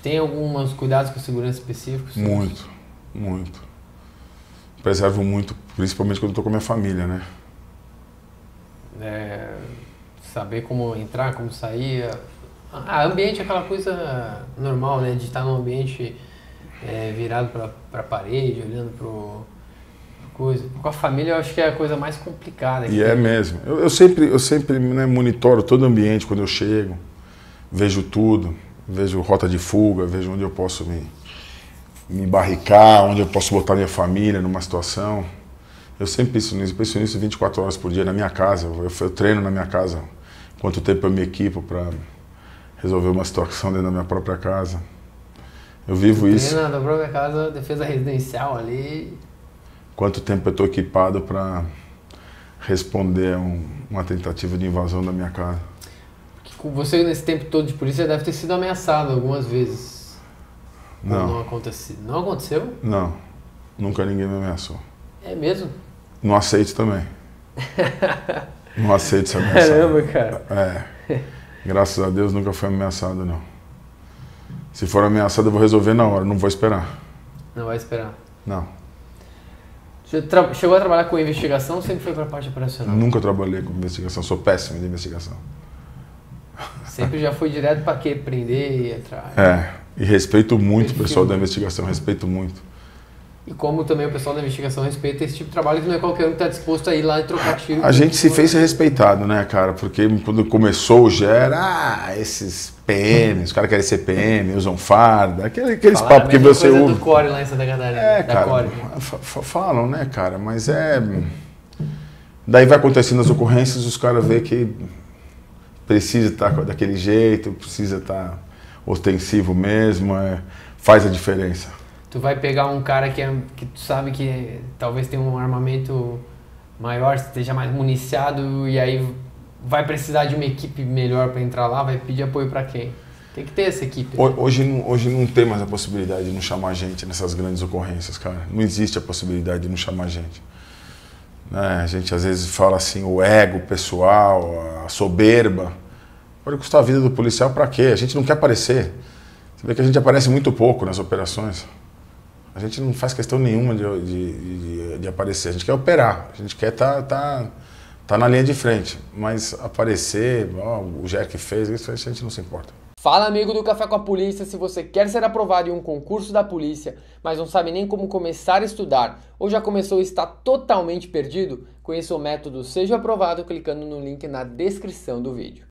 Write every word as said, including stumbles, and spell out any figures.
tem alguns cuidados com segurança específicos? Muito, muito. Preservo muito, principalmente quando estou com a minha família, né? É, saber como entrar, como sair. Ah, ambiente é aquela coisa normal, né? De estar num ambiente é, virado para a parede, olhando para coisa. Com a família eu acho que é a coisa mais complicada. E é mesmo. Eu, eu sempre, eu sempre né, monitoro todo o ambiente quando eu chego, vejo tudo, vejo rota de fuga, vejo onde eu posso me, me barricar, onde eu posso botar minha família numa situação. Eu sempre penso nisso, eu penso nisso vinte e quatro horas por dia na minha casa. Eu, eu treino na minha casa quanto tempo eu me equipo para resolver uma situação dentro da minha própria casa. Eu vivo Você isso. treina na própria casa, defesa residencial ali. Quanto tempo eu estou equipado para responder a um, uma tentativa de invasão da minha casa. Porque você, nesse tempo todo de polícia, deve ter sido ameaçado algumas vezes. Não. Não aconteceu? Não aconteceu? Não. Nunca ninguém me ameaçou. É mesmo? Não aceito também. Não aceito ser ameaçado. Caramba, cara. É. Graças a Deus nunca fui ameaçado, não. Se for ameaçado eu vou resolver na hora, não vou esperar. Não vai esperar. Não. Você tra- chegou a trabalhar com investigação ou sempre foi para a parte operacional? Nunca trabalhei com investigação, sou péssimo de investigação. Sempre já foi direto para quê? Prender e atrás. É, e respeito muito o Perfil. pessoal da investigação, respeito muito. E como também o pessoal da investigação respeita esse tipo de trabalho, que não é qualquer um que está disposto a ir lá e trocar tiro. A gente se fez ser respeitado, né, cara? Porque quando começou já era, ah, esses P Ms, os caras querem ser P M, usam farda, aquele, aqueles Falaram papos que a mesma você coisa ouve. do Core lá em Santa Catarina. É, da cara, Core. fa- fa- falam, né, cara? Mas é... Daí vai acontecendo as ocorrências, os caras veem que precisa estar daquele jeito, precisa estar ostensivo mesmo, é, faz a diferença. Tu vai pegar um cara que, é, que tu sabe que é, talvez tenha um armamento maior, esteja mais municiado, e aí vai precisar de uma equipe melhor para entrar lá, vai pedir apoio para quem? Tem que ter essa equipe. Né? Hoje, não- hoje não tem mais a possibilidade de não chamar gente nessas grandes ocorrências, cara. Não existe a possibilidade de não chamar gente. Né? A gente às vezes fala assim, o ego pessoal, a soberba. Pode custar a vida do policial pra quê? A gente não quer aparecer. Você vê que a gente aparece muito pouco nas operações. A gente não faz questão nenhuma de, de, de, de aparecer. A gente quer operar. A gente quer estar tá, tá, tá na linha de frente. Mas aparecer, ó, o Jack fez, isso a gente não se importa. Fala, amigo do Café com a Polícia, se você quer ser aprovado em um concurso da polícia, mas não sabe nem como começar a estudar, ou já começou e está totalmente perdido, conheça o método Seja Aprovado clicando no link na descrição do vídeo.